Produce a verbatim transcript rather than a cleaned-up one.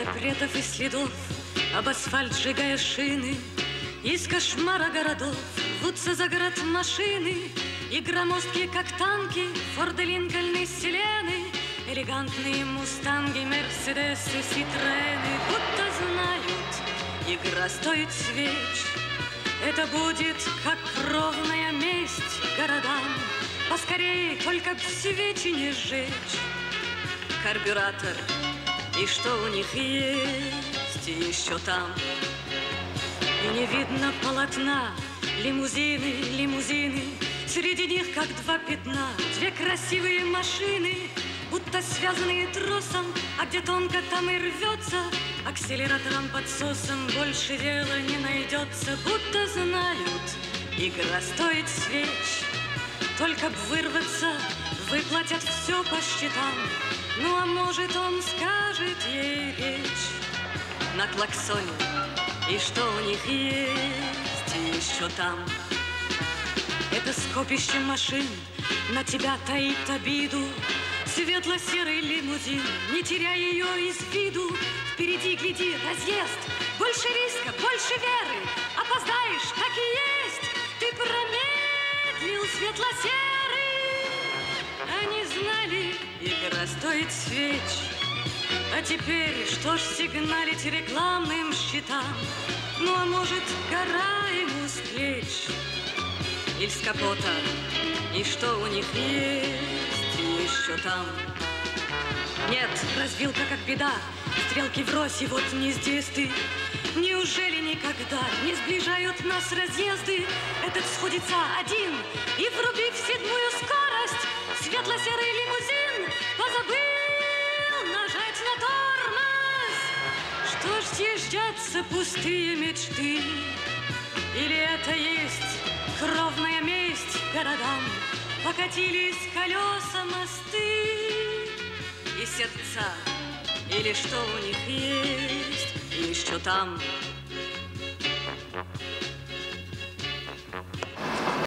запретов и следов, об асфальт сжигая шины. Из кошмара городов рвутся за город машины, и громоздкие, как танки, Форды, Линкольны, Селены, элегантные мустанги, Мерседесы, Ситроены. Будто знают, игра стоит свеч. Это будет как кровная месть городам. Поскорей, только б свечи не сжечь. Карбюратор, и что у них есть еще там. И не видно полотна, лимузины, лимузины. Среди них, как два пятна, две красивые машины, будто связанные тросом, а где тонко, там и рвется. Акселератором, подсосом больше дела не найдется. Будто знают, игра стоит свеч. Только б вырваться, выплатят все по счетам. Ну, а может, он скажет ей речь на клаксоне, и что у них есть еще там. Это скопище машин на тебя таит обиду. Светло-серый лимузин, не теряй ее из виду. Впереди, гляди, разъезд, больше риска, больше веры. Опоздаешь, так и есть, ты промедлил, светло-серый. Они знали, игра стоит свеч. А теперь что ж сигналить рекламным щитам? Ну, а может, гора ему с плеч? Или с капота, и что у них есть еще там? Нет, развилка как беда, стрелки врозь, и вот не здесь ты. Неужели никогда не сближают нас разъезды? Этот сходится один, и врубив седьмую скорость, светло-серый лимузин позабыл нажать на тормоз. Что ж съезжаться пустые мечты? Или это есть кровная месть городам? Покатились колеса, мосты и сердца. Или что у них есть еще там?